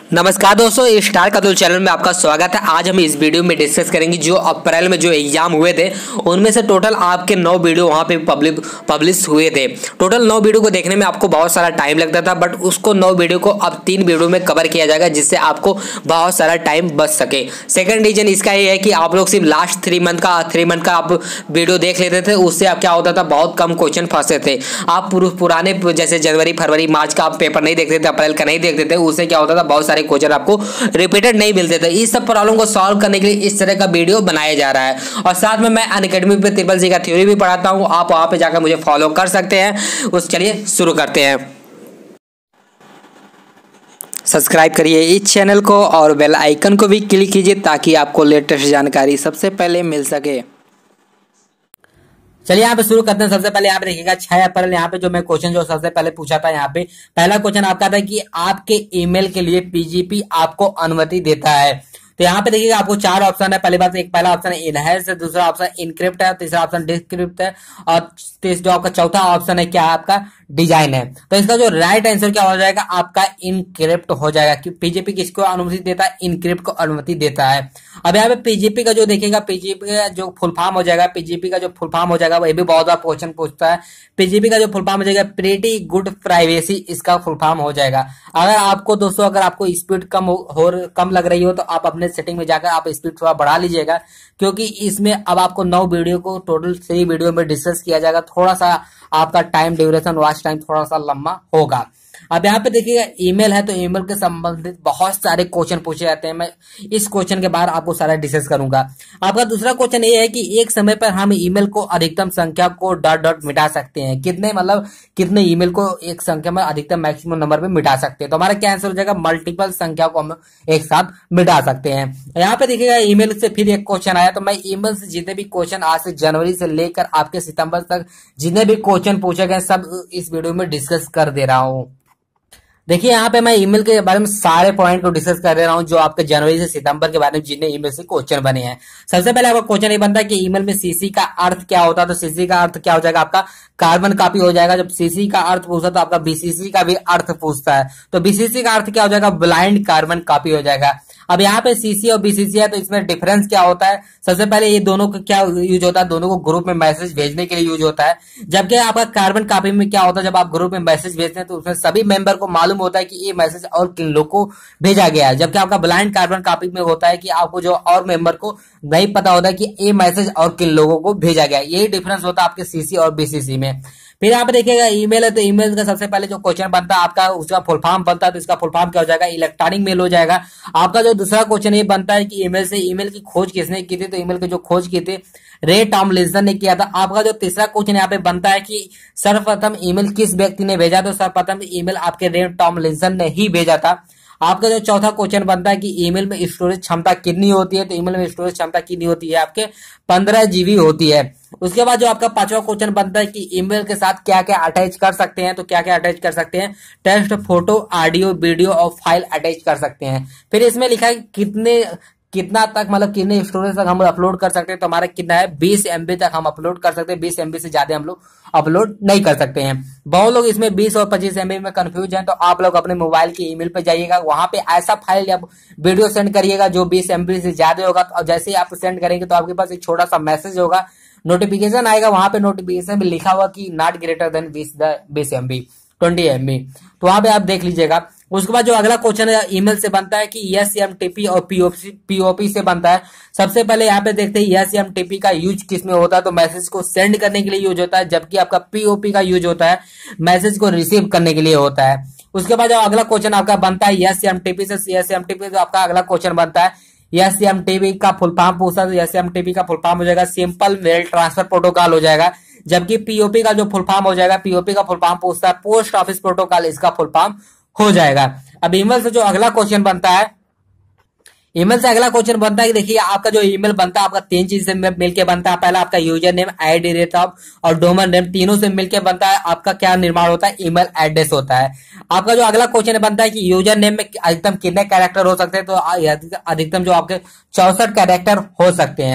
नमस्कार दोस्तों, star कदुल channel में आपका स्वागत है। आज हम इस वीडियो में डिस्कस करेंगे जो अप्रैल में जो एग्जाम हुए थे उनमें से टोटल आपके 9 वीडियो वहां पे पब्लिश हुए थे। टोटल 9 वीडियो को देखने में आपको बहुत सारा टाइम लगता था, बट उसको 9 वीडियो को अब 3 वीडियो में कवर किया जाएगा जिससे आपको बहुत सारा टाइम बच सके। सेकंड रीजन इसका ये है कि आप लोग सिर्फ लास्ट 3 मंथ का आप वीडियो देख लेते थे, उससे आप क्या होता था, बहुत कम क्वेश्चन फंसते थे। आप पुराने जैसे जनवरी, फरवरी, मार्च का आप पेपर नहीं देखते थे, अप्रैल का नहीं देखते थे, उससे क्या होता था, बहुत सारे क्वेश्चन आपको रिपीटेड नहीं मिलते थे। इस सब प्रॉब्लम को सॉल्व करने के लिए इस तरह का वीडियो बनाया जा रहा है। और साथ में मैं अनअकैडमी पे ट्रिपल सी का थ्योरी भी पढ़ाता हूं, आप वहां पे जाकर मुझे फॉलो कर सकते हैं। चलिए शुरू करते हैं। सब्सक्राइब करिए इस चैनल को और बेल आइकन को भी क्लिक कीजिए ताकि आपको लेटेस्ट जानकारी सबसे पहले मिल सके। चलिए यहाँ पे शुरू करते हैं। सबसे पहले यहाँ पे देखिएगा 6 अप्रैल, यहाँ पे जो मैं क्वेश्चन जो सबसे पहले पूछा था, यहाँ पे पहला क्वेश्चन आपका था कि आपके ईमेल के लिए पीजीपी आपको अनुमति देता है। तो यहाँ पे देखिएगा आपको 4 ऑप्शन है। पहली बात, पहला ऑप्शन इनहेंस है, दूसरा ऑप्शन इनक्रिप्ट है, तीसरा ऑप्शन डिस्क्रिप्ट है और जो आपका चौथा ऑप्शन है क्या है, आपका डिजाइन है। तो इसका जो राइट आंसर क्या हो जाएगा, आपका इनक्रिप्ट हो जाएगा। कि पीजीपी किसको अनुमति देता है, इनक्रिप्ट को अनुमति देता है। अब यहाँ पे पीजीपी का जो देखिएगा, पीजीपी का जो फुल फॉर्म हो जाएगा, पीजीपी का जो फुल फॉर्म हो जाएगा, वो भी बहुत बार क्वेश्चन पूछता है। पीजीपी का जो फुल फॉर्म हो जाएगा, प्रीटी गुड प्राइवेसी, इसका फुल फॉर्म हो जाएगा। अगर आपको दोस्तों, अगर आपको स्पीड कम लग रही हो तो आप अपने सेटिंग में जाकर आप स्पीड थोड़ा बढ़ा लीजिएगा, क्योंकि इसमें अब आपको 9 वीडियो को टोटल 3 वीडियो में डिस्कस किया जाएगा। थोड़ा सा आपका टाइम ड्यूरेशन, वॉच टाइम थोड़ा सा लंबा होगा। अब यहाँ पे देखिएगा ईमेल है, तो ईमेल के संबंधित बहुत सारे क्वेश्चन पूछे जाते हैं। मैं इस क्वेश्चन के बाद आपको सारा डिस्कस करूंगा। आपका दूसरा क्वेश्चन ये है कि एक समय पर हम ईमेल को अधिकतम संख्या को डॉट डॉट मिटा सकते हैं। कितने ईमेल को एक संख्या में अधिकतम मैक्सिमम नंबर में मिटा सकते हैं। तो हमारा क्या आंसर हो जाएगा, मल्टीपल संख्या को हम एक साथ मिटा सकते हैं। यहाँ पे देखिएगा ईमेल से फिर एक क्वेश्चन आया, तो मैं ईमेल से जितने भी क्वेश्चन आज से जनवरी से लेकर आपके सितंबर तक जितने भी क्वेश्चन पूछे गए सब इस वीडियो में डिस्कस कर दे रहा हूँ। देखिए यहाँ पे मैं ईमेल के बारे में सारे पॉइंट को डिस्कस कर दे रहा हूँ जो आपके जनवरी से सितंबर के बारे में जितने ईमेल से क्वेश्चन बने हैं। सबसे पहले आपका क्वेश्चन ये बनता है कि ईमेल में सीसी का अर्थ क्या होता है। तो सीसी का अर्थ क्या हो जाएगा, आपका कार्बन कॉपी हो जाएगा। जब सीसी का अर्थ पूछता तो आपका बीसीसी का भी अर्थ पूछता है, तो बीसीसी का अर्थ क्या हो जाएगा, ब्लाइंड कार्बन कॉपी हो जाएगा। अब यहाँ पे सीसी और बीसीसी है, तो इसमें डिफरेंस क्या होता है। सबसे पहले ये दोनों का क्या यूज होता है, दोनों को ग्रुप में मैसेज भेजने के लिए यूज होता है। जबकि आपका कार्बन कॉपी में क्या होता है, जब आप ग्रुप में मैसेज भेजते हैं तो उसमें सभी मेंबर को मालूम होता है कि ये मैसेज और किन लोग को भेजा गया है। जबकि आपका ब्लाइंड कार्बन कॉपी में होता है कि आपको जो और मेंबर को नहीं पता होता है कि ये मैसेज और किन लोगों को भेजा गया है। यही डिफरेंस होता है आपके सीसी और बीसीसी में। फिर यहाँ पे देखिएगा ईमेल है, तो ईमेल का सबसे पहले जो क्वेश्चन बनता है आपका, उसका फुल फॉर्म बनता है। तो इसका फुल फॉर्म क्या हो जाएगा, इलेक्ट्रॉनिक मेल हो जाएगा। आपका जो दूसरा क्वेश्चन ये बनता है कि ईमेल की खोज किसने की थी। तो ईमेल की जो खोज की थी रे टॉमलिंसन ने किया था। आपका जो तीसरा क्वेश्चन यहाँ पे बनता है कि सर्वप्रथम ईमेल किस व्यक्ति ने भेजा। तो सर्वप्रथम ईमेल आपके रे टॉमलिंसन ने ही भेजा था। आपका जो चौथा क्वेश्चन बनता है कि ईमेल में स्टोरेज क्षमता कितनी होती है। तो ईमेल में स्टोरेज क्षमता कितनी होती है, आपके 15 जीबी होती है। उसके बाद जो आपका पांचवा क्वेश्चन बनता है कि ईमेल के साथ क्या क्या अटैच कर सकते हैं। तो क्या क्या अटैच कर सकते हैं, टेक्स्ट, फोटो, ऑडियो, वीडियो और फाइल अटैच कर सकते हैं। फिर इसमें लिखा है कितना तक, मतलब कितने स्टोरेज तक हम अपलोड कर सकते हैं। तो हमारा कितना है, 20 MB तक हम अपलोड कर सकते हैं। 20 MB से ज्यादा हम लोग अपलोड नहीं कर सकते हैं। बहुत लोग इसमें 20 और 25 MB में कंफ्यूज हैं, तो आप लोग अपने मोबाइल की ईमेल पे जाइएगा, वहां पे ऐसा फाइल या वीडियो सेंड करिएगा जो 20 MB से ज्यादा होगा। और जैसे ही आप सेंड करेंगे तो आपके पास एक छोटा सा मैसेज होगा, नोटिफिकेशन आएगा। वहां पे नोटिफिकेशन में लिखा हुआ कि not greater than 20 MB, 20 MB, तो वहां पे आप देख लीजिएगा। उसके बाद जो अगला क्वेश्चन है ईमेल से बनता है कि एसएमटीपी और पीओपी से बनता है। सबसे पहले यहाँ पे देखते हैं एसएमटीपी का यूज किस में होता है। तो मैसेज को सेंड करने के लिए यूज होता है, जबकि आपका पीओपी का यूज होता है मैसेज को रिसीव करने के लिए होता है। उसके बाद जो अगला क्वेश्चन आपका बनता है एसएमटीपी से, एसएमटीपी जो आपका अगला क्वेश्चन बनता है एसएमटीपी का फुल फॉर्म पूछता है। तो एसएमटीपी का फुल फॉर्म हो जाएगा सिंपल मेल ट्रांसफर प्रोटोकॉल हो जाएगा। जबकि पीओपी का जो फुल फॉर्म हो जाएगा, पीओपी का फुल फॉर्म पूछता है पोस्ट ऑफिस प्रोटोकॉल, इसका फुल फॉर्म हो जाएगा। अब ईमेल से जो अगला क्वेश्चन बनता है, ईमेल से अगला क्वेश्चन बनता है कि देखिए आपका जो ईमेल बनता है आपका 3 चीज से मिलकर बनता है। पहला आपका यूजर नेम, आईडी रेट और डोमेन नेम, तीनों से मिलकर बनता है आपका क्या निर्माण होता है, ईमेल एड्रेस होता है। आपका जो अगला क्वेश्चन बनता है कि यूजर नेम में अधिकतम कितने कैरेक्टर हो सकते हैं। तो अधिकतम जो आपके 64 कैरेक्टर हो सकते हैं।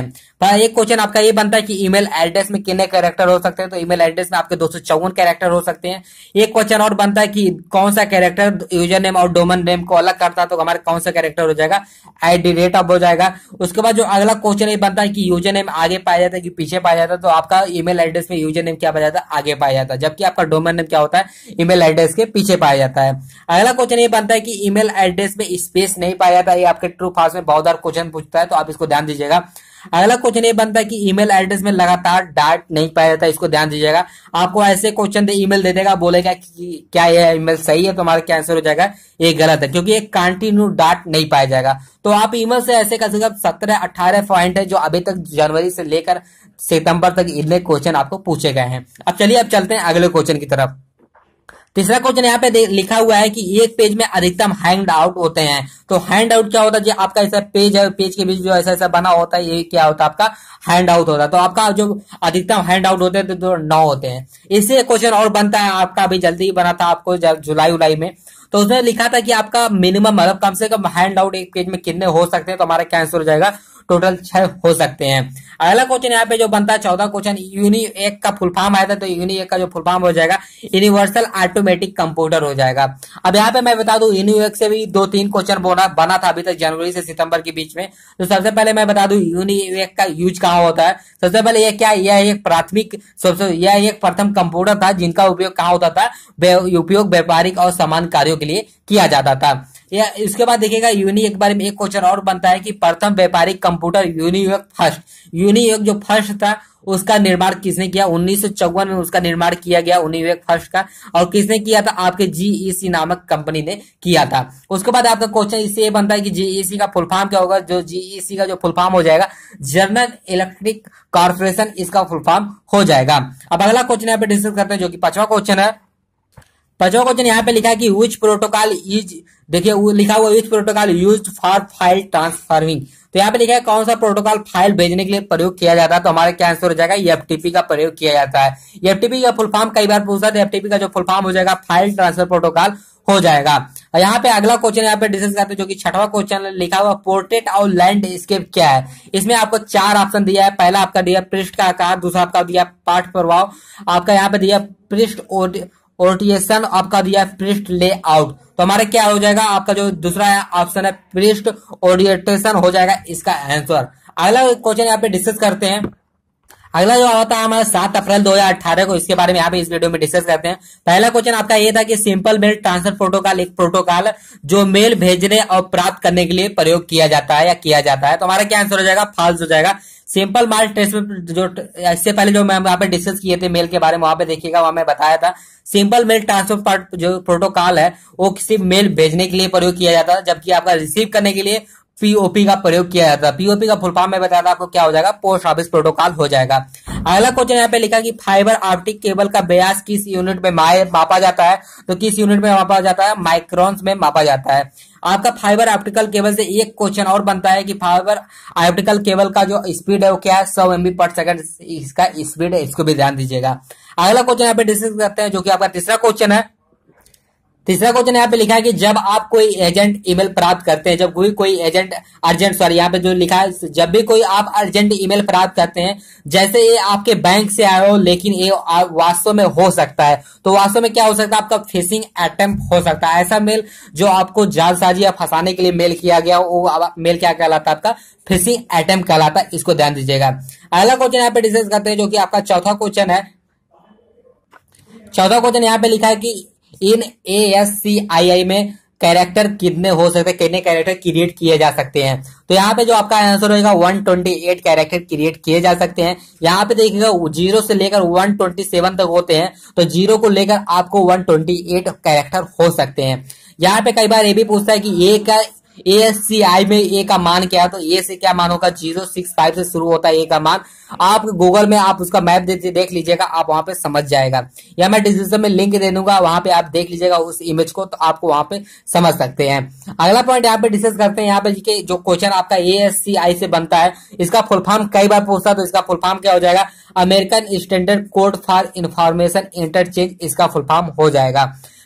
तो एक क्वेश्चन आपका ये बनता है कि ईमेल एड्रेस में कितने कैरेक्टर हो सकते हैं, तो ईमेल एड्रेस में आपके 254 कैरेक्टर हो सकते हैं। एक क्वेश्चन और बनता है कि कौन सा कैरेक्टर यूजर नेम और डोमेन नेम को अलग करता है, तो हमारे कौन सा कैरेक्टर हो जाएगा, @, अब हो जाएगा। उसके बाद जो अगला क्वेश्चन ये बनता है कि यूजर नेम आगे पाया जाता है कि पीछे पाया जाता है, तो आपका ईमेल एड्रेस में यूजर नेम क्या पाया जाता है, आगे पाया जाता है, जबकि आपका डोमेन नेम क्या होता है, ईमेल एड्रेस के पीछे पाया जाता है। अगला क्वेश्चन ये बनता है कि ईमेल एड्रेस में स्पेस नहीं पाया जाता है, ये आपके ट्रू फॉल्स में बहुत बार क्वेश्चन पूछता है, तो आप इसको ध्यान दीजिएगा। अगला क्वेश्चन ये बनता है कि ईमेल एड्रेस में लगातार डाट नहीं पाया जाता, इसको ध्यान दीजिएगा। आपको ऐसे क्वेश्चन दे ईमेल दे देगा, बोलेगा कि क्या ये ईमेल सही है, तो हमारा क्या आंसर हो जाएगा, ये गलत है, क्योंकि एक कंटिन्यू डाट नहीं पाया जाएगा। तो आप ईमेल से ऐसे कर सकते 17-18 पॉइंट है जो अभी तक जनवरी से लेकर सितंबर तक इतने क्वेश्चन आपको पूछे गए हैं। अब चलिए अब चलते हैं अगले क्वेश्चन की तरफ। तीसरा क्वेश्चन यहाँ पे लिखा हुआ है कि एक पेज में अधिकतम हैंड आउट होते हैं। तो हैंड आउट क्या होता है, जो आपका ऐसा पेज है, पेज के बीच जो ऐसा ऐसा बना होता है, ये क्या होता है, आपका हैंड आउट होता है। तो आपका जो अधिकतम हैंड आउट होते हैं तो 9 होते हैं। इससे क्वेश्चन और बनता है आपका, अभी जल्दी ही बना था आपको जुलाई में, तो उसमें लिखा था कि आपका मिनिमम मतलब कम से कम हैंड आउट एक पेज में कितने हो सकते हैं, तो हमारा क्या आंसर हो जाएगा, टोटल 6 हो सकते हैं। अगला क्वेश्चन यहाँ पे जो बनता है 14 क्वेश्चन, यूनिएक का फुल फॉर्म आया था, तो यूनिएक का जो फुल फॉर्म हो जाएगा यूनिवर्सल ऑटोमेटिक कंप्यूटर हो जाएगा। अब यहाँ पे मैं बता दूं यूनिएक से भी 2-3 क्वेश्चन बना था अभी तक जनवरी से सितंबर के बीच में। तो सबसे पहले मैं बता दूं यूनिएक का यूज कहाँ होता है। सबसे पहले यह एक प्राथमिक यह एक प्रथम कंप्यूटर था जिनका उपयोग कहाँ होता था, उपयोग व्यापारिक और सामान्य कार्यों के लिए किया जाता था। या इसके बाद देखिएगा यूनिएक के बारे में एक क्वेश्चन और बनता है कि प्रथम व्यापारिक कंप्यूटर यूनिएक फर्स्ट, यूनिएक जो फर्स्ट था उसका निर्माण किसने किया, 1954 में उसका निर्माण किया गया यूनिएक फर्स्ट का, और किसने किया था, आपके जीईसी नामक कंपनी ने किया था। उसके बाद आपका क्वेश्चन इससे ये बनता है कि जीईसी का फुल फॉर्म क्या होगा, जो जीईसी का जो फुल फॉर्म हो जाएगा जनरल इलेक्ट्रिक कॉर्पोरेशन, इसका फुल फॉर्म हो जाएगा। अब अगला क्वेश्चन यहाँ पे डिस्कस करते हैं जो कि 5वां क्वेश्चन है। 5वां क्वेश्चन यहाँ पे लिखा है कि विच प्रोटोकॉल इज, देखिए लिखा हुआ which protocol used for file transferring. तो यहाँ पे लिखा है कौन सा प्रोटोकॉल फाइल भेजने के लिए प्रयोग किया जाता है, तो हमारा क्या आंसर हो जाएगा, एफटीपी का प्रयोग किया जाता है। एफटीपी का फुल फॉर्म कई बार पूछा, तो एफटीपी का जो फुल फॉर्म हो जाएगा फाइल ट्रांसफर प्रोटोकॉल हो जाएगा। यहाँ पे अगला क्वेश्चन यहाँ पे डिस्कस करते हैं जो कि 6वां क्वेश्चन लिखा हुआ पोर्ट्रेट और लैंडस्केप क्या है। इसमें आपको 4 ऑप्शन दिया है। पहला आपका दिया पृष्ठ का आकार, दूसरा आपका दिया पाठ प्रभाव, आपका यहाँ पे दिया पृष्ठ ओरिएंटेशन, आपका दिया पृष्ठ लेआउट। तो हमारा क्या हो जाएगा, आपका जो दूसरा ऑप्शन है पृष्ठ ओरिएंटेशन हो जाएगा इसका आंसर। अगला क्वेश्चन यहाँ पे डिस्कस करते हैं। अगला जो होता है हमारा 7 अप्रैल 2018 को, इसके बारे में यहाँ पे इस वीडियो में डिस्कस करते हैं। पहला क्वेश्चन आपका ये था कि सिंपल मेल ट्रांसफर प्रोटोकॉल एक प्रोटोकॉल जो मेल भेजने और प्राप्त करने के लिए प्रयोग किया जाता है या किया जाता है, तो हमारा क्या आंसर हो जाएगा, फॉल्स हो जाएगा। सिंपल मेल ट्रांसफर जो इससे पहले जो मैं वहां पे डिस्कस किए थे मेल के बारे में, वहां पे देखिएगा, वहां मैं बताया था सिंपल मेल ट्रांसफर जो प्रोटोकॉल है वो सिर्फ मेल भेजने के लिए प्रयोग किया जाता है, जबकि आपका रिसीव करने के लिए पीओपी का प्रयोग किया जाता है। पीओपी का फुल फॉर्म में बताया था आपको क्या हो जाएगा, पोस्ट ऑफिस प्रोटोकॉल हो जाएगा। अगला क्वेश्चन यहाँ पे लिखा कि फाइबर ऑप्टिक केबल का व्यास किस यूनिट में मापा जाता है, तो किस यूनिट में मापा जाता है, माइक्रोन्स में मापा जाता है। आपका फाइबर ऑप्टिकल केबल से एक क्वेश्चन और बनता है कि फाइबर ऑप्टिकल केबल का जो स्पीड है वो क्या है, 100 MB/s इसका स्पीड है, इसको भी ध्यान दीजिएगा। अगला क्वेश्चन यहाँ पे डिस्कस करते हैं जो कि आपका तीसरा क्वेश्चन है। तीसरा क्वेश्चन यहाँ पे लिखा है कि जब आप कोई एजेंट ईमेल प्राप्त करते हैं, जब कोई एजेंट अर्जेंट यहाँ पे जो लिखा है, जब भी कोई आप अर्जेंट ईमेल प्राप्त करते हैं, जैसे ये आपके बैंक से आया हो लेकिन ये वास्तव में हो सकता है, तो वास्तव में क्या हो सकता है, आपका फिशिंग अटेम्प्ट हो सकता है। ऐसा मेल जो आपको जालसाजी या फंसाने के लिए मेल किया गया वो मेल क्या कहलाता है, आपका फिशिंग अटेम्प्ट कहलाता है, इसको ध्यान दीजिएगा। अगला क्वेश्चन यहाँ पे डिस्कस करते हैं जो कि आपका चौथा क्वेश्चन है। चौथा क्वेश्चन यहाँ पे लिखा है कि इन ASCII में कैरेक्टर कितने हो सकते हैं, कितने कैरेक्टर क्रिएट किए जा सकते हैं, तो यहाँ पे जो आपका आंसर होगा 128 कैरेक्टर क्रिएट किए जा सकते हैं। यहाँ पे देखिएगा 0 से लेकर 127 तक होते हैं, तो 0 को लेकर आपको 128 कैरेक्टर हो सकते हैं। यहाँ पे कई बार ये भी पूछता है कि ए का ASCII में ए का मान क्या है, तो ए से क्या मान होगा, 065 से शुरू होता है ए का मान। आप गूगल में आप उसका मैप देख लीजिएगा, आप वहां पे समझ जाएगा, या मैं डिस्क्रिप्शन में लिंक दे दूंगा, वहां पे आप देख लीजिएगा उस इमेज को, तो आपको वहां पे समझ सकते हैं। अगला पॉइंट यहाँ पे डिस्कस करते हैं। यहाँ पे जो क्वेश्चन आपका ASCII से बनता है, इसका फुल फॉर्म कई बार पूछता है, तो इसका फुल फॉर्म क्या हो जाएगा, American Standard Code for Information Interchange, इसका फुल फॉर्म हो जाएगा।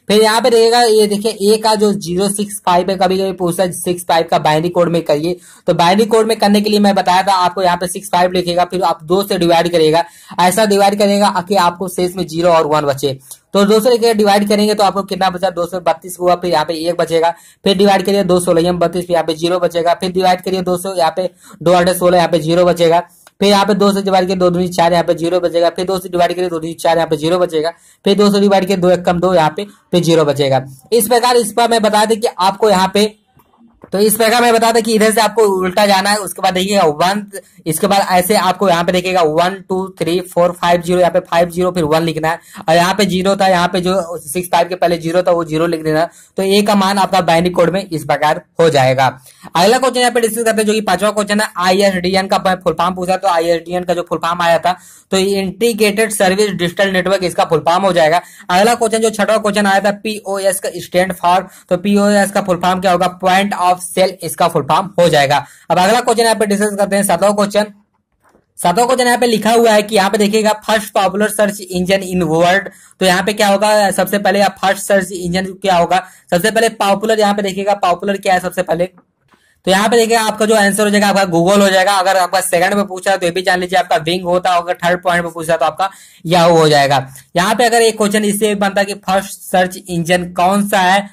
फिर यहाँ पे देखिएगा, ये देखिए ए का जो 065 है, कभी कभी पूछता है 65 का बाइनरी कोड में करिए। तो बाइनरी कोड में करने के लिए मैं बताया था आपको, यहाँ पे 65 लिखेगा, फिर आप 2 से डिवाइड करेगा, ऐसा डिवाइड करेगा कि आपको शेष में 0 और 1 बचे। तो 2 से लेकर डिवाइड करेंगे तो आपको कितना बचा, 232 हुआ, फिर यहाँ पे 1 बचेगा, फिर डिवाइड करिए 2 16 32, फिर यहाँ पे 0 बचेगा, फिर डिवाइड करिए 200, यहाँ पे 2 8 16, यहाँ पे 0 बचेगा, फिर यहाँ पे 2 से डिवाइड किया 2 दूनी 4, यहाँ पे 0 बचेगा, फिर 2 से डिवाइड करिए 2 दूनी 4, यहाँ पे 0 बचेगा, फिर 2 से डिवाइड किया 2 1 कम 2, यहाँ पे फिर 0 बचेगा। इस प्रकार इस पर मैं बता दें कि आपको यहाँ पे, तो इस प्रकार मैं बता दें कि इधर से आपको उल्टा जाना है, उसके बाद देखिएगा 1, इसके बाद ऐसे आपको यहाँ पे देखिएगा 1 2 3 4 5 0, यहाँ पे 5 0 फिर 1 लिखना है, और यहाँ पे 0 था, यहाँ पे जो 65 के पहले 0 था वो 0 लिख देना। तो ए का मान आपका बाइनरी कोड में इस प्रकार हो जाएगा। अगला क्वेश्चन यहाँ पे डिस्कस करते हैं, जो कि 5वां क्वेश्चन है, ISDN का फुल फॉर्म पूछा। तो ISDN का जो फुल फॉर्म आया था, तो इंटीग्रेटेड सर्विस डिजिटल नेटवर्क इसका फुल फॉर्म हो जाएगा। अगला क्वेश्चन जो 6वां क्वेश्चन आया था, POS का स्टैंड फॉर, तो POS का फुल फॉर्म क्या होगा, पॉइंट ऑफ सेल, इसका फुल फॉर्म हो जाएगा। अब अगला क्वेश्चन यहाँ पे डिस्कस करते हैं 7वां क्वेश्चन। 7वां क्वेश्चन यहाँ पे लिखा हुआ है कि यहाँ पे देखिएगा first popular search engine in world. तो यहाँ पे क्या होगा, सबसे पहले फर्स्ट सर्च इंजन क्या होगा, सबसे पहले पॉपुलर, यहाँ पे देखिएगा पॉपुलर क्या है सबसे पहले। तो यहाँ पे देखिए आपका जो आंसर हो जाएगा आपका गूगल हो जाएगा। अगर आपका सेकंड में पूछा है तो ये भी जान लीजिए आपका बिंग होता है, अगर थर्ड पॉइंट में पूछा तो आपका याहू हो जाएगा। यहाँ पे अगर एक क्वेश्चन इससे बनता है कि फर्स्ट सर्च इंजन कौन सा है,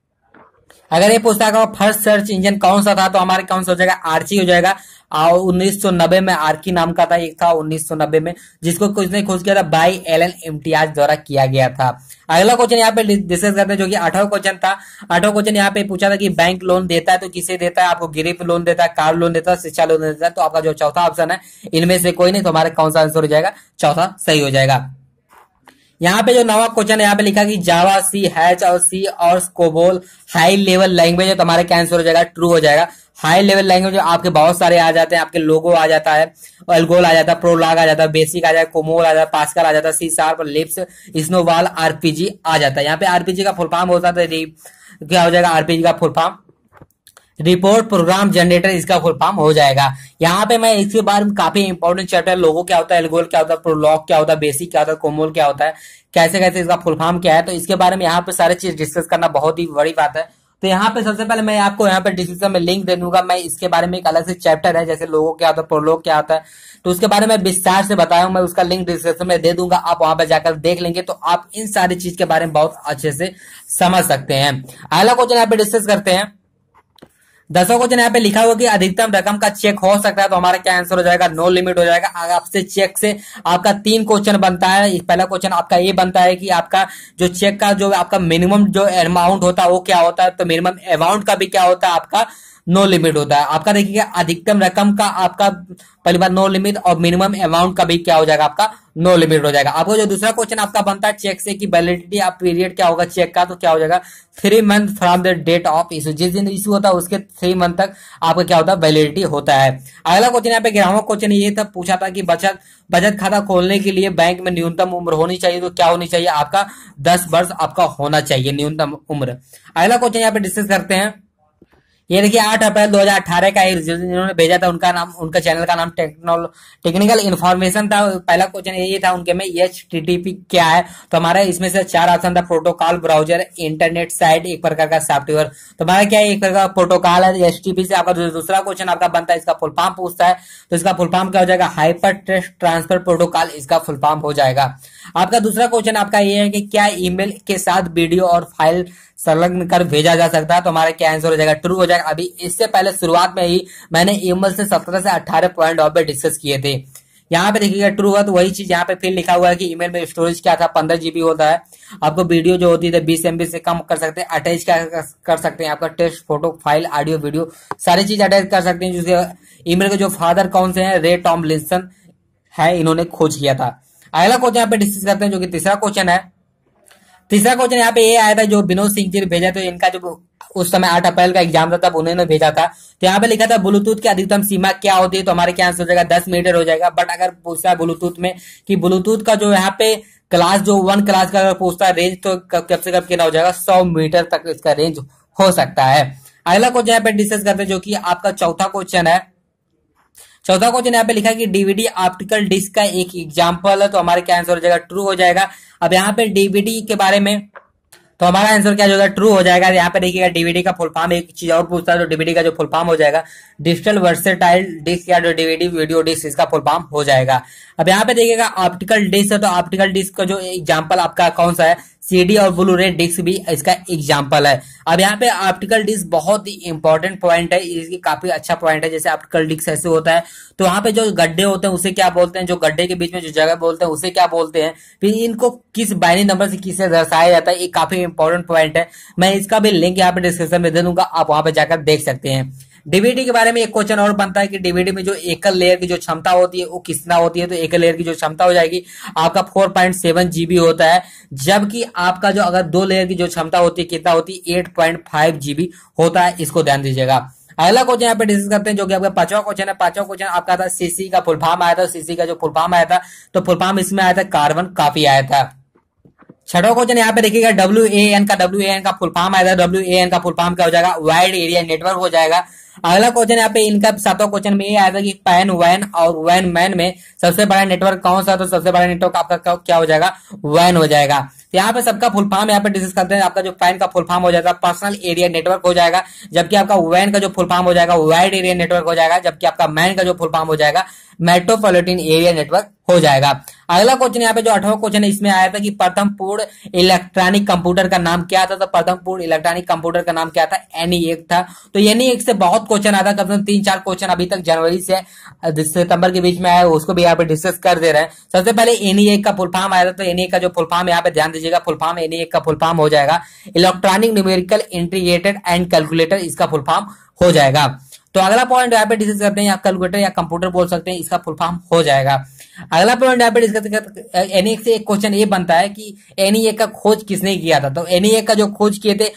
अगर ये पूछता है फर्स्ट सर्च इंजन कौन सा था, तो हमारे कौन सा हो जाएगा, आर्ची हो जाएगा। और 1990 में आर्की नाम का था, एक था 1990 में, जिसको किसने खोज किया था, बाई एलन इम्तियाज द्वारा किया गया था। अगला क्वेश्चन यहाँ पे डिस्कस करते हैं, जो कि 8वां क्वेश्चन था। 8वां क्वेश्चन यहाँ पे पूछा था कि बैंक लोन देता है तो किसे देता है, आपको गिरफ्त लोन देता है, कार लोन देता है, शिक्षा लोन देता है। तो आपका जो चौथा ऑप्शन है इनमें से कोई नहीं, तो हमारा कौन सा आंसर हो जाएगा, चौथा सही हो जाएगा। यहाँ पे जो 9वां क्वेश्चन है, यहाँ पे लिखा कि जावा, सी हैच और सी और कोबोल हाई लेवल लैंग्वेज है, तो हमारा क्या आंसर हो जाएगा, ट्रू हो जाएगा। हाई लेवल लैंग्वेज आपके बहुत सारे आ जाते हैं, आपके लोगो आ जाता है, एल्गोल आ जाता है, प्रोलाग आ जाता है, बेसिक आ जाता है, कोमोल आ जाता है, पास्कल आ जाता है, सी शार्प, लिप्स, स्नोबॉल, आरपीजी आ जाता है। यहाँ पे आरपीजी का फुल फॉर्म होता है, क्या हो जाएगा, आरपीजी का full form report program generator, इसका फुल फॉर्म हो जाएगा। यहाँ पे मैं इसके बारे में काफी इंपॉर्टेंट चैप्टर, लोगो क्या होता है, एल्गोल क्या होता है, प्रोलॉग क्या होता है, बेसिक क्या होता है, कोमोल क्या होता है, कैसे कैसे इसका फुल फॉर्म क्या है, तो इसके बारे में यहाँ पे सारी चीज डिस्कस करना बहुत ही बड़ी बात है। तो यहाँ पे सबसे पहले मैं आपको यहाँ पे डिस्क्रिप्शन में लिंक दे दूंगा, मैं इसके बारे में एक अलग से चैप्टर है, जैसे लोगो क्या होता है, प्रोलॉग क्या होता है, तो उसके बारे में विस्तार से बताया हूं, मैं उसका लिंक डिस्क्रिप्शन में दे दूंगा, आप वहां पर जाकर देख लेंगे तो आप इन सारी चीज के बारे में बहुत अच्छे से समझ सकते हैं। अगला क्वेश्चन यहाँ पे डिस्कस करते हैं। 10वां क्वेश्चन यहाँ पे लिखा हुआ कि अधिकतम रकम का चेक हो सकता है, तो हमारा क्या आंसर हो जाएगा, नो लिमिट हो जाएगा। अगर आपसे चेक से आपका 3 क्वेश्चन बनता है, पहला क्वेश्चन आपका ये बनता है कि आपका जो चेक का जो आपका मिनिमम जो अमाउंट होता है वो क्या होता है, तो मिनिमम अमाउंट का भी क्या होता है, आपका नो लिमिट होता है। आपका देखिए अधिकतम रकम का आपका पहली बार नो लिमिट, और मिनिमम अमाउंट का भी क्या हो जाएगा, आपका नो लिमिट हो जाएगा। आपको जो दूसरा क्वेश्चन आपका बनता है चेक से कि वैलिडिटी ऑफ पीरियड क्या होगा चेक का, तो क्या हो जाएगा 3 month from the date of issue, जिस दिन इशू होता है उसके 3 मंथ तक आपका क्या होता है, वैलिडिटी होता है। अगला क्वेश्चन यहाँ पे 11वां क्वेश्चन ये था, पूछा था कि बचत खाता खोलने के लिए बैंक में न्यूनतम उम्र होनी चाहिए, तो क्या होनी चाहिए, आपका 10 वर्ष आपका होना चाहिए न्यूनतम उम्र। अगला क्वेश्चन यहाँ पे डिस्कस करते हैं। ये देखिए 8 अप्रैल 2018 का जिन्होंने भेजा था उनका नाम, उनका चैनल का नाम टेक्निकल इन्फॉर्मेशन था। पहला क्वेश्चन ये था उनके में, HTTP क्या है, तो हमारा इसमें से 4 ऑप्शन था, प्रोटोकॉल, ब्राउजर, इंटरनेट साइट, एक प्रकार का सॉफ्टवेयर। तो हमारा क्या है, एक प्रकार का प्रोटोकॉल है। HTTP से आपका दूसरा क्वेश्चन आपका बनता है, इसका फुल फॉर्म पूछता है, तो इसका फुल फॉर्म क्या हो जाएगा, हाइपर टेक्स्ट ट्रांसफर प्रोटोकॉल, इसका फुल फॉर्म हो जाएगा। आपका दूसरा क्वेश्चन आपका ये है कि क्या ईमेल के साथ वीडियो और फाइल संलग्न कर भेजा जा सकता है, तो हमारा क्या आंसर हो जाएगा, ट्रू हो जाएगा। अभी इससे पहले शुरुआत में ही मैंने ईमेल से 17 से 18 पॉइंट ऑफ पे डिस्कस किए थे। यहाँ पे देखिएगा ट्रू हुआ, तो वही चीज यहाँ पे फिर लिखा हुआ है कि ईमेल में स्टोरेज क्या था, 15 GB होता है। आपको वीडियो जो होती है 20 MB से कम कर सकते हैं, अटैच क्या कर सकते हैं, आपका text, photo, file, audio, video सारी चीज अटैच कर सकते हैं। जिसके ईमेल के जो फादर कौन से हैं, रे टॉमलिंसन है, इन्होंने खोज किया था। अगला क्वेश्चन यहाँ पे डिस्कस करते हैं, जो कि तीसरा क्वेश्चन है। तीसरा क्वेश्चन यहाँ पे ये आया था, जो विनोद सिंह जी ने भेजा, तो इनका जो उस समय 8 अप्रैल का एग्जाम था तब उन्होंने भेजा था। तो यहाँ पे लिखा था ब्लूटूथ की अधिकतम सीमा क्या होती है, तो हमारे क्या आंसर हो जाएगा, 10 मीटर हो जाएगा। बट अगर पूछता है ब्लूटूथ में कि ब्लूटूथ का जो यहाँ पे क्लास जो 1 क्लास का अगर पूछता है रेंज, तो कब से कब कितना हो जाएगा, 100 मीटर तक इसका रेंज हो सकता है। अगला क्वेश्चन यहाँ पे डिस्कस करते हैं, जो कि आपका चौथा क्वेश्चन है। चौथा क्वेश्चन यहाँ पे लिखा है कि डीवीडी ऑप्टिकल डिस्क का एक एग्जांपल है, तो हमारे क्या आंसर हो जाएगा, ट्रू हो जाएगा। अब यहाँ पे डीवीडी के बारे में तो हमारा आंसर क्या हो जाएगा, ट्रू हो जाएगा। यहाँ पे देखिएगा डीवीडी का फुल फॉर्म, एक चीज और पूछता है तो डीवीडी का जो फुल फॉर्म हो जाएगा डिजिटल वर्सेटाइल डिस्क या जो डीवीडी वीडियो डिस्क, इसका फुल फॉर्म हो जाएगा। अब यहाँ पे देखिएगा ऑप्टिकल डिस्क है, तो ऑप्टिकल डिस्क का जो एग्जांपल आपका कौन सा है, सीडी और ब्लू रे डिस्क भी इसका एग्जांपल है। अब यहाँ पे ऑप्टिकल डिस्क बहुत ही इंपॉर्टेंट पॉइंट है, इसकी काफी अच्छा पॉइंट है। जैसे ऑप्टिकल डिस्क ऐसे होता है, तो वहां पे जो गड्ढे होते हैं उसे क्या बोलते हैं, जो गड्ढे के बीच में जो जगह बोलते हैं उसे क्या बोलते हैं, फिर इनको किस बाइनरी नंबर से किसे दर्शाया जाता है, ये काफी इंपॉर्टेंट पॉइंट है। मैं इसका भी लिंक यहाँ पे डिस्क्रिप्शन में दे दूंगा, आप वहां पे जाकर देख सकते हैं। डीवीडी के बारे में एक क्वेश्चन और बनता है कि डीवीडी में जो एकल लेयर की जो क्षमता होती है वो कितना होती है, तो एकल लेयर की जो क्षमता हो जाएगी आपका 4.7 जीबी होता है, जबकि आपका जो अगर दो लेयर की जो क्षमता होती है कितना होती है, 8.5 जीबी होता है। इसको ध्यान दीजिएगा। अगला क्वेश्चन यहाँ पे डिस्कस करते हैं जो कि आपका पांचवा क्वेश्चन है। पांचवा क्वेश्चन आपका था सीसी का फुल फॉर्म आया था, सीसी का जो फुल फॉर्म आया था तो फुल फॉर्म इसमें आया था कार्बन कॉपी आया था। छठा क्वेश्चन यहाँ पे देखिएगा WAN का फुल फॉर्म आया था, WAN का फुल फॉर्म क्या हो जाएगा, वाइड एरिया नेटवर्क हो जाएगा। अगला क्वेश्चन यहाँ पे इनका सातवां क्वेश्चन में ये आया था कि पैन वैन और वैन मैन में सबसे बड़ा नेटवर्क कौन सा, तो सबसे बड़ा नेटवर्क आपका क्या हो जाएगा, वैन हो जाएगा। तो यहाँ पे सबका फुल फॉर्म यहाँ पे डिस्कस करते हैं। आपका जो पैन का फुल फॉर्म हो जाएगा पर्सनल एरिया नेटवर्क हो जाएगा, जबकि आपका वैन का जो फुल फॉर्म हो जाएगा वाइड एरिया नेटवर्क हो जाएगा, जबकि आपका मैन का जो फुल फॉर्म हो जाएगा मेट्रोपॉलिटन एरिया नेटवर्क हो जाएगा। अगला क्वेश्चन यहाँ पे जो 8वां क्वेश्चन है इसमें आया था कि प्रथम पूर्ण इलेक्ट्रॉनिक कंप्यूटर का नाम क्या था, तो प्रथम पूर्ण इलेक्ट्रॉनिक कंप्यूटर का नाम क्या था, ENIAC था। तो ENIAC से बहुत क्वेश्चन आता है, कम से कम 3-4 क्वेश्चन अभी तक जनवरी से सितंबर के बीच में आया, उसको भी यहाँ पे डिस्कस कर दे रहे हैं। सबसे पहले ENIAC का फुल फॉर्म आया था, तो ENIAC का जो फुल फॉर्म यहाँ पे ध्यान दीजिएगा, फुल फॉर्म ENIAC का फुल फॉर्म हो जाएगा electronic numerical integrated and calculator, इसका फुल फॉर्म हो जाएगा। तो अगला पॉइंट यहाँ पे डिस्कस करते हैं, या कैलकुलेटर या कंप्यूटर बोल सकते हैं, इसका फुल फॉर्म हो जाएगा। अगला पॉइंट यहाँ पे डिस्कस करते हैं, ENIAC से एक क्वेश्चन ये बनता है कि ENIAC का खोज किसने किया था, तो ENIAC का जो खोज किए थे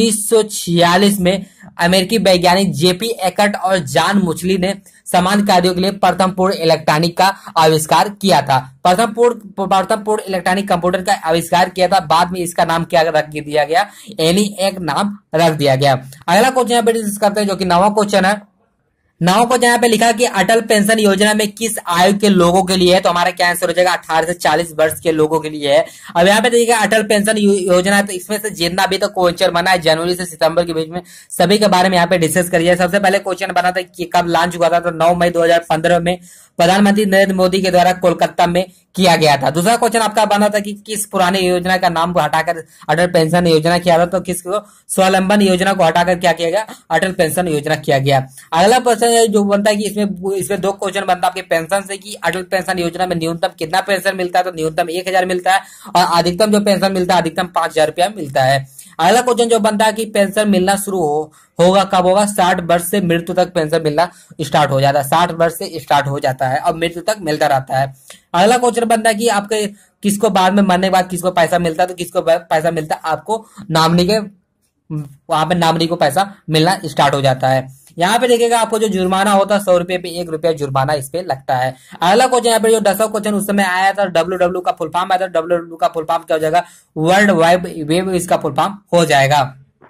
1946 में अमेरिकी वैज्ञानिक JP एकर्ट और जॉन मुचली ने समान कार्यों के लिए प्रथम पूर्ण इलेक्ट्रॉनिक का आविष्कार किया था। प्रथम पूर्ण इलेक्ट्रॉनिक कंप्यूटर का आविष्कार किया था, बाद में इसका नाम क्या रख दिया गया, ENIAC नाम रख दिया गया। अगला क्वेश्चन यहाँ पे डिस्कस करते हैं जो कि 9वां क्वेश्चन है। 9 को यहाँ पे लिखा कि अटल पेंशन योजना में किस आयु के लोगों के लिए है, तो हमारा क्या आंसर हो जाएगा, 18 से 40 वर्ष के लोगों के लिए है। अब यहाँ पे देखिएगा अटल पेंशन योजना है, तो इसमें से जितना अभी तक क्वेश्चन बना है जनवरी से सितंबर के बीच में सभी के बारे में यहाँ पे डिस्कस करिए। सबसे पहले क्वेश्चन बना था कि कब लॉन्च हुआ था, तो 9 मई 2015 में प्रधानमंत्री नरेंद्र मोदी के द्वारा कोलकाता में किया गया था। दूसरा क्वेश्चन आपका बना था कि किस पुराने योजना का नाम को हटाकर अटल पेंशन योजना किया था, तो किसको, स्वावलंबन योजना को हटाकर क्या किया गया, अटल पेंशन योजना किया गया। अगला प्रश्न जो बनता है कि इसमें 2 क्वेश्चन बनता है आपके पेंशन से कि अटल पेंशन योजना में न्यूनतम कितना पेंशन मिलता है, तो न्यूनतम 1000 मिलता है और अधिकतम जो पेंशन मिलता है अधिकतम 5000 रुपया मिलता है। अगला क्वेश्चन जो बनता है कि पेंशन मिलना शुरू होगा कब होगा, 60 वर्ष से मृत्यु तक पेंशन मिलना स्टार्ट हो जाता है, 60 वर्ष से स्टार्ट हो जाता है और मृत्यु तक मिलता रहता है। अगला क्वेश्चन बनता है कि आपके किसको बाद में मरने के बाद किसको पैसा मिलता है, तो किसको पैसा मिलता है, आपको नॉमिनी के, वहां पे नॉमिनी को पैसा मिलना स्टार्ट हो जाता है। यहाँ पे देखिएगा आपको जो जुर्माना होता है 100 रुपए पे 1 रुपया जुर्माना इस पे लगता है। अगला क्वेश्चन यहाँ पे जो 10वां क्वेश्चन उस समय आया था, WW का फुल फॉर्म आया था, WW का फुल फॉर्म क्या हो जाएगा, वर्ल्ड वाइड वेब, इसका फुल फॉर्म हो जाएगा।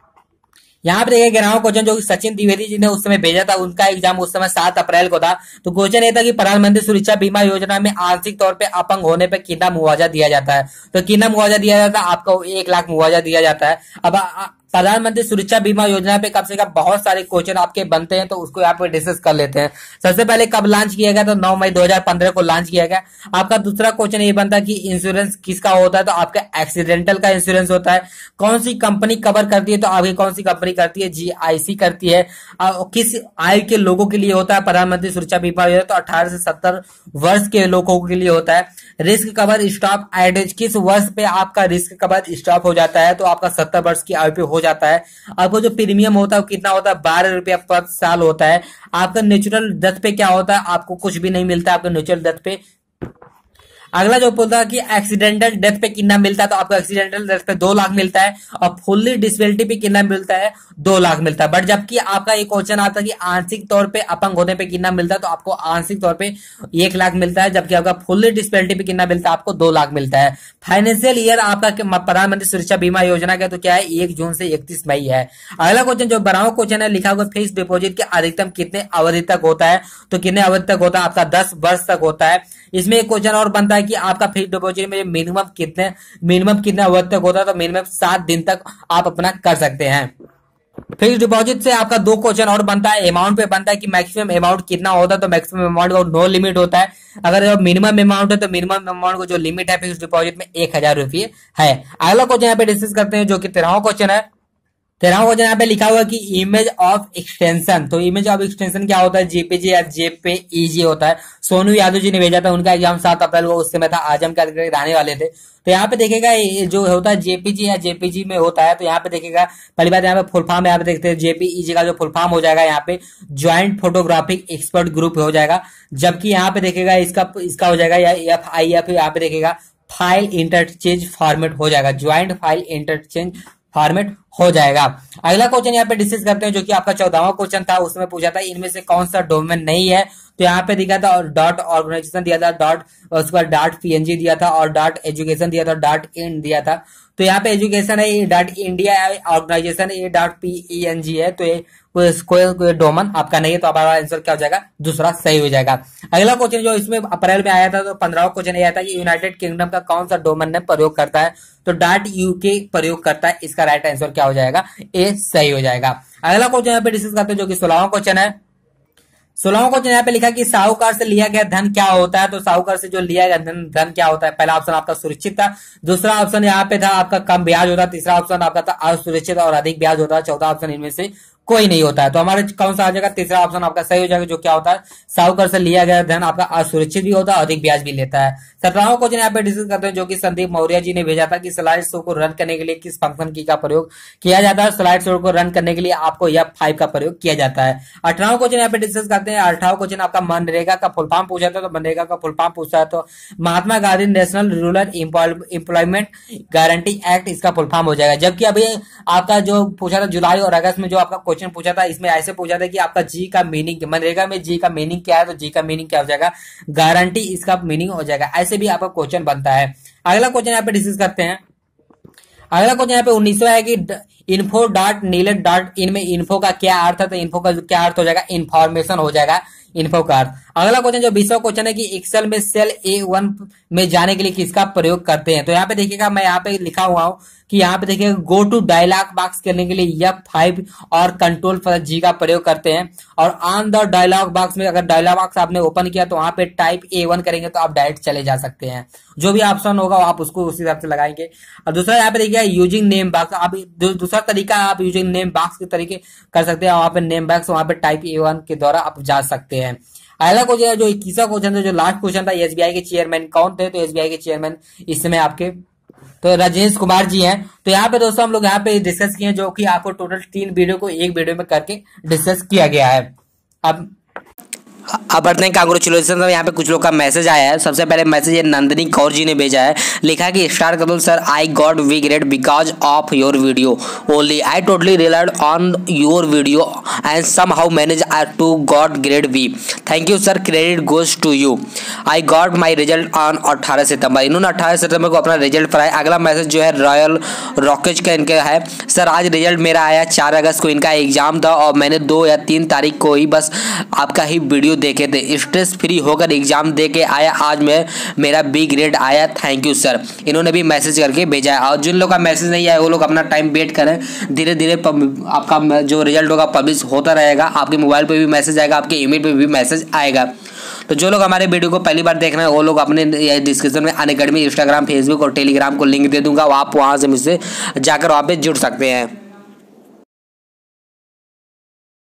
यहाँ पे देखिए 11वां क्वेश्चन जो सचिन द्विवेदी जी ने उस समय भेजा था, उनका एग्जाम उस समय 7 अप्रैल को था। तो क्वेश्चन ये था कि प्रधानमंत्री सुरक्षा बीमा योजना में आंशिक तौर पे अपंग होने पे कितना मुआवजा दिया जाता है, तो कितना मुआवजा दिया जाता है, आपको 1 लाख मुआवजा दिया जाता है। अब प्रधानमंत्री सुरक्षा बीमा योजना पे कम से कम बहुत सारे क्वेश्चन आपके बनते हैं, तो उसको यहाँ पे डिस्कस कर लेते हैं। सबसे पहले कब लॉन्च किया गया, तो 9 मई 2015 को लॉन्च किया गया। आपका दूसरा क्वेश्चन ये बनता है कि इंश्योरेंस किसका होता है, तो आपका एक्सीडेंटल का इंश्योरेंस होता है। कौन सी कंपनी कवर करती है, तो आगे कौन सी कंपनी करती है, GIC करती है। किस आयु के लोगों के लिए होता है प्रधानमंत्री सुरक्षा बीमा योजना, तो 18 से 70 वर्ष के लोगों के लिए होता है। Risk cover stop at age, किस वर्ष पे आपका रिस्क कवर स्टॉप हो जाता है, तो आपका 70 वर्ष की आयु पे हो जाता है। आपको जो प्रीमियम होता है वो कितना होता है, 12 रुपया पर साल होता है। आपका नेचुरल डेथ पे क्या होता है, आपको कुछ भी नहीं मिलता आपको नेचुरल डेथ पे। अगला जो बोलता है कि एक्सीडेंटल डेथ पे कितना मिलता है, तो आपको एक्सीडेंटल डेथ पे 2 लाख मिलता है और फुल्ली डिसेबिलिटी पे कितना मिलता है, 2 लाख मिलता है। बट जबकि आपका एक क्वेश्चन आता है कि आंशिक तौर पे अपंग होने पे कितना मिलता है, तो आपको आंशिक तौर पे 1 लाख मिलता है, जबकि आपका फुल्ली डिसेबिलिटी पे कितना मिलता है, आपको 2 लाख मिलता है। फाइनेंशियल ईयर आपका प्रधानमंत्री सुरक्षा बीमा योजना का तो क्या है, 1 जून से 31 मई है। अगला क्वेश्चन जो 12वां क्वेश्चन है, लिखा हुआ फिक्स डिपोजिट के अधिकतम कितने अवधि तक होता है, तो कितने अवधि तक होता है, आपका 10 वर्ष तक होता है। इसमें एक क्वेश्चन और बनता है है कि आपका फिक्स डिपॉजिट में मिनिमम कितना वक्त तक होता है, तो मिनिमम 7 दिन तक आप अपना कर सकते हैं। फिक्स डिपॉजिट से आपका 2 क्वेश्चन और बनता है, अमाउंट पे बनता है कि मैक्सिमम अमाउंट कितना होता है, तो मैक्सिमम अमाउंट का नो लिमिट होता है। अगर मिनिमम अमाउंट है तो मिनिमम अमाउंट को जो लिमिट है फिक्स डिपॉजिट में 1000 रुपये है। अगला क्वेश्चन यहाँ पे डिस्कस करते हैं जो कि 13वां क्वेश्चन है। 13वां क्वेश्चन यहाँ पे लिखा हुआ है कि इमेज ऑफ एक्सटेंशन, तो इमेज ऑफ एक्सटेंशन क्या होता है, जेपीजी या जेपीईजी होता है। सोनू यादव जी ने भेजा था, उनका एग्जाम 7 अप्रैल को उस समय था, आजम का आने वाले थे। तो यहाँ पे देखेगा ये जो होता है जेपीजी या जेपीजी में होता है, तो यहाँ पे देखेगा पहली बात यहाँ पे फुल फॉर्म यहाँ पे देखते हैं, जेपीईजी का जो फुल फॉर्म हो जाएगा यहाँ पे ज्वाइंट फोटोग्राफिक एक्सपर्ट ग्रुप हो जाएगा। जबकि यहाँ पे देखेगा इसका हो जाएगा या FIF, यहाँ पे देखेगा फाइल इंटरचेंज फॉर्मेट हो जाएगा, ज्वाइंट फाइल इंटरचेंज फॉर्मेट हो जाएगा। अगला क्वेश्चन यहाँ पे डिस्कस करते हैं जो कि आपका 14वां क्वेश्चन था, उसमें पूछा था इनमें से कौन सा डोमेन नहीं है, तो यहाँ पे दिखा था और डॉट ऑर्गेनाइजेशन दिया था, डॉट उसके बाद डॉट PNG दिया था और डॉट एजुकेशन दिया था, डॉट इन दिया था। तो यहाँ पे एजुकेशन है, ये डॉट इंडिया है, ऑर्गेनाइजेशन ये डॉट PENG है, तो ये कोई डोमेन आपका नहीं है, तो हमारा आंसर क्या हो जाएगा, दूसरा सही हो जाएगा। अगला क्वेश्चन जो इसमें अप्रैल में आया था, तो 15वां क्वेश्चन यह था कि यूनाइटेड किंगडम का कौन सा डोमेन ने प्रयोग करता है, तो डॉट UK प्रयोग करता है, इसका राइट आंसर क्या हो जाएगा, ए सही हो जाएगा। अगला क्वेश्चन यहाँ पे डिस्कस करते हैं जो कि 16वां क्वेश्चन है। 16वां क्वेश्चन यहाँ पे लिखा कि साहूकार से लिया गया धन क्या होता है, तो साहूकार से जो लिया गया धन क्या होता है, पहला ऑप्शन आपका सुरक्षित था, दूसरा ऑप्शन यहाँ पे था आपका कम ब्याज होता, तीसरा ऑप्शन आपका था असुरक्षित और अधिक ब्याज होता, चौथा ऑप्शन इनमें से कोई नहीं होता है। तो हमारे कौन सा आ जाएगा, तीसरा ऑप्शन आपका सही हो जाएगा, जो क्या होता है साहूकार से लिया गया धन आपका असुरक्षित भी होता है, अधिक ब्याज भी लेता है। 17वां क्वेश्चन यहाँ पे डिस्कस करते हैं जो कि संदीप मौर्य जी ने भेजा था कि स्लाइड शो को रन करने के लिए किस फंक्शन की का प्रयोग किया जाता है, स्लाइड शो को रन करने के लिए आपको F5 का प्रयोग किया जाता है। 18वां क्वेश्चन यहाँ पे डिस्कस करते हैं। 18वां क्वेश्चन आपका मनरेगा का फुल फॉर्म पूछा था, तो मनरेगा का फुल फॉर्म पूछा है तो Mahatma Gandhi national rural employment guarantee act इसका फुल फॉर्म हो जाएगा। जबकि अभी आपका जो पूछा था जुलाई और अगस्त में जो आपका क्वेश्चन पूछा था, इसमें ऐसे पूछा था कि आपका जी का मीनिंग, मनरेगा में जी का मीनिंग क्या है, तो जी का मीनिंग क्या हो जाएगा, गारंटी इसका मीनिंग हो जाएगा। ऐसे भी आपका क्वेश्चन बनता है। अगला क्वेश्चन यहाँ पे डिस्कस करते हैं। अगला क्वेश्चन यहाँ पे 19वां है कि info.nilet.in में इन्फो का क्या अर्थ है, तो इन्फो का क्या अर्थ हो जाएगा, इंफॉर्मेशन हो जाएगा इन्फो का अर्थ। अगला क्वेश्चन जो 20वां क्वेश्चन है कि एक्सेल में सेल A1 में जाने के लिए किसका प्रयोग करते हैं, तो यहाँ पे देखिएगा मैं यहाँ पे लिखा हुआ हूँ कि यहाँ पे देखिए गो टू डायलॉग बॉक्स करने के लिए F5 और Ctrl+G का प्रयोग करते हैं। और ऑन द डायलॉग बॉक्स में अगर डायलॉग बॉक्स आपने ओपन किया तो वहां पे टाइप A1 करेंगे तो आप डायरेक्ट चले जा सकते हैं, जो भी ऑप्शन होगा आप उसको उसी हिसाब से लगाएंगे। और दूसरा यहाँ पे देखिए यूजिंग नेम बॉक्स, आप दूसरा तरीका आप यूजिंग नेम बॉक्स के तरीके कर सकते हैं, वहां पे नेम बॉक्स वहां पे टाइप A1 के द्वारा आप जा सकते हैं। अगला क्वेश्चन जो 21वां क्वेश्चन था, जो लास्ट क्वेश्चन था, SBI के चेयरमैन कौन थे, तो SBI के चेयरमैन इस समय आपके तो राजेश कुमार जी हैं। तो यहाँ पे दोस्तों हम लोग यहाँ पे डिस्कस किए जो कि आपको टोटल 3 वीडियो को एक वीडियो में करके डिस्कस किया गया है। अब बढ़ते हैं कांग्रेचुलेशन। यहाँ पे कुछ लोग का मैसेज आया है। सबसे पहले मैसेज ये नंदिनी कौर जी ने भेजा है, लिखा है कि star Kapil sir I got B grade because of your video only, I totally relied on your video and somehow manage to got grade B, thank you sir, credit goes to you, I got my result on 18 सितंबर। इन्होंने 18 सितंबर को अपना result पढ़ाया। अगला message जो है royal रॉकेज का इनका है, सर आज रिजल्ट मेरा आया, 4 अगस्त को इनका एग्जाम था और मैंने 2 या 3 तारीख को ही बस आपका ही वीडियो देखे थे, स्ट्रेस फ्री होकर एग्जाम दे के आया, आज मेरा बी ग्रेड आया, थैंक यू सर। इन्होंने भी मैसेज करके भेजा है। और जिन लोग का मैसेज नहीं आया वो लोग अपना टाइम वेट करें, धीरे धीरे आपका जो रिजल्ट होगा पब्लिश होता रहेगा, आपके मोबाइल पे भी मैसेज आएगा, आपके ईमेल पे भी मैसेज आएगा। तो जो लोग हमारे वीडियो को पहली बार देख रहे हैं वो लोग अपने डिस्क्रिप्शन में अनअकैडमी इंस्टाग्राम फेसबुक और टेलीग्राम को लिंक दे दूंगा, आप वहाँ से मुझसे जाकर वहाँ पे जुड़ सकते हैं।